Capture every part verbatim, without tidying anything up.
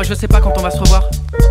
je sais pas quand on va se revoir.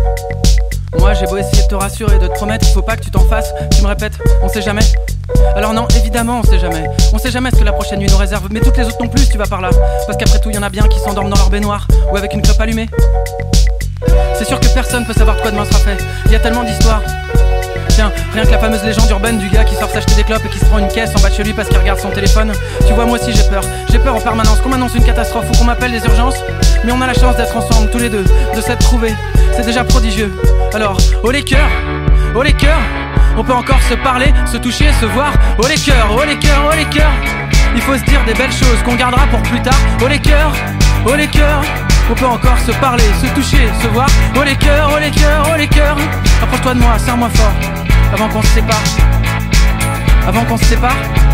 Moi j'ai beau essayer de te rassurer, de te promettre, il faut pas que tu t'en fasses. Tu me répètes, on sait jamais. Alors non, évidemment on sait jamais. On sait jamais ce que la prochaine nuit nous réserve. Mais toutes les autres non plus si tu vas par là. Parce qu'après tout y en a bien qui s'endorment dans leur baignoire ou avec une clope allumée. C'est sûr que personne peut savoir de quoi demain sera fait. Il y a tellement d'histoires. Tiens, rien que la fameuse légende urbaine du gars qui sort s'acheter des clopes et qui se prend une caisse en bas de chez lui parce qu'il regarde son téléphone. Tu vois, moi aussi j'ai peur, j'ai peur en permanence qu'on m'annonce une catastrophe ou qu'on m'appelle des urgences. Mais on a la chance d'être ensemble tous les deux, de s'être trouvés, c'est déjà prodigieux. Alors, oh les cœurs, oh les cœurs, on peut encore se parler, se toucher, se voir. Oh les cœurs, oh les cœurs, oh les cœurs, il faut se dire des belles choses qu'on gardera pour plus tard. Oh les cœurs, oh les cœurs, on peut encore se parler, se toucher, se voir. Oh les cœurs, oh les cœurs, oh les cœurs, approche-toi de moi, serre-moi fort, avant qu'on se sépare. Avant qu'on se sépare.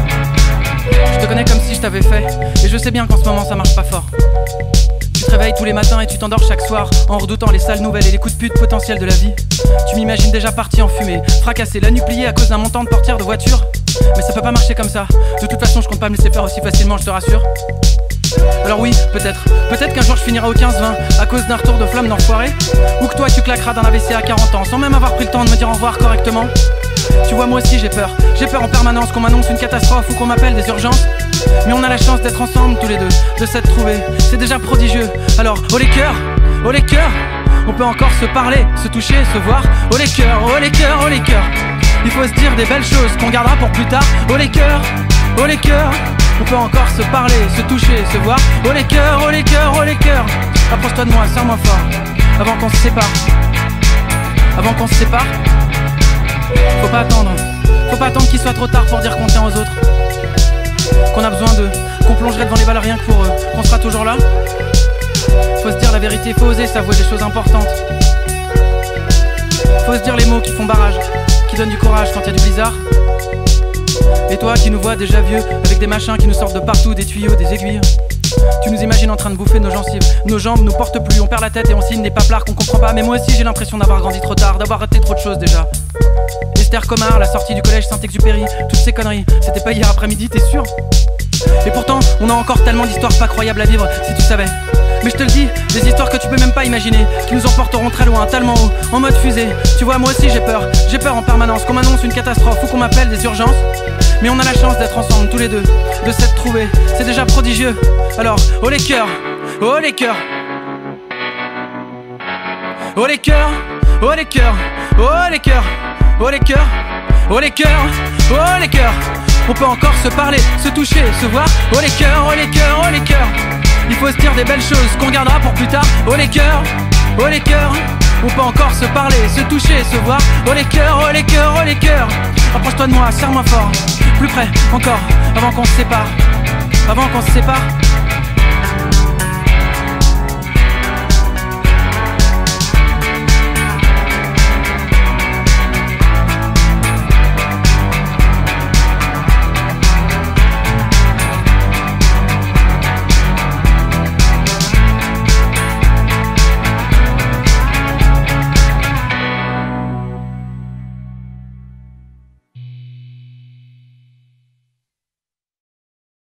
Je te connais comme si je t'avais fait, et je sais bien qu'en ce moment ça marche pas fort. Tu te réveilles tous les matins et tu t'endors chaque soir en redoutant les sales nouvelles et les coups de pute potentiels de la vie. Tu m'imagines déjà parti en fumée, fracassé, la nuit pliée à cause d'un montant de portière de voiture. Mais ça peut pas marcher comme ça. De toute façon je compte pas me laisser faire aussi facilement, je te rassure. Alors oui, peut-être, peut-être qu'un jour je finirai au quinze vingt à cause d'un retour de flamme d'enfoiré. Ou que toi tu claqueras d'un A V C à quarante ans sans même avoir pris le temps de me dire au revoir correctement. Tu vois, moi aussi j'ai peur, j'ai peur en permanence qu'on m'annonce une catastrophe ou qu'on m'appelle des urgences. Mais on a la chance d'être ensemble tous les deux, de s'être trouvés, c'est déjà prodigieux. Alors, oh les cœurs, oh les cœurs, on peut encore se parler, se toucher, se voir. Oh les cœurs, oh les cœurs, oh les cœurs, il faut se dire des belles choses qu'on gardera pour plus tard. Oh les cœurs, oh les cœurs, on peut encore se parler, se toucher, se voir. Oh les cœurs, oh les cœurs, oh les cœurs, approche-toi de moi, serre-moi fort, avant qu'on se sépare. Avant qu'on se sépare. Faut pas attendre, faut pas attendre qu'il soit trop tard pour dire qu'on tient aux autres, qu'on a besoin d'eux, qu'on plongerait devant les balles rien que pour eux, qu'on sera toujours là. Faut se dire la vérité, faut oser s'avouer des choses importantes. Faut se dire les mots qui font barrage, qui donnent du courage quand y a du blizzard. Et toi qui nous vois déjà vieux, avec des machins qui nous sortent de partout, des tuyaux, des aiguilles. Tu nous imagines en train de bouffer nos gencives. Nos jambes nous portent plus, on perd la tête et on signe des paplards qu'on comprend pas. Mais moi aussi j'ai l'impression d'avoir grandi trop tard, d'avoir raté trop de choses déjà. Esther Comard, la sortie du collège Saint-Exupéry, toutes ces conneries, c'était pas hier après-midi, t'es sûr? Et pourtant, on a encore tellement d'histoires pas croyables à vivre, si tu savais. Mais je te le dis, des histoires que tu peux même pas imaginer, qui nous emporteront très loin, tellement haut, en mode fusée. Tu vois, moi aussi j'ai peur, j'ai peur en permanence qu'on m'annonce une catastrophe ou qu'on m'appelle des urgences. Mais on a la chance d'être ensemble tous les deux, de s'être trouvés, c'est déjà prodigieux. Alors, oh les cœurs, oh les cœurs, oh les cœurs, oh les cœurs, oh les cœurs, oh les cœurs, oh les cœurs, oh les cœurs, on peut encore se parler, se toucher, se voir. Oh les cœurs, oh les cœurs, oh les cœurs, il faut se dire des belles choses qu'on gardera pour plus tard. Oh les cœurs, oh les cœurs, on peut encore se parler, se toucher, se voir. Oh les cœurs, oh les cœurs, oh les cœurs, approche-toi de moi, serre-moi fort, plus près encore, avant qu'on se sépare. Avant qu'on se sépare.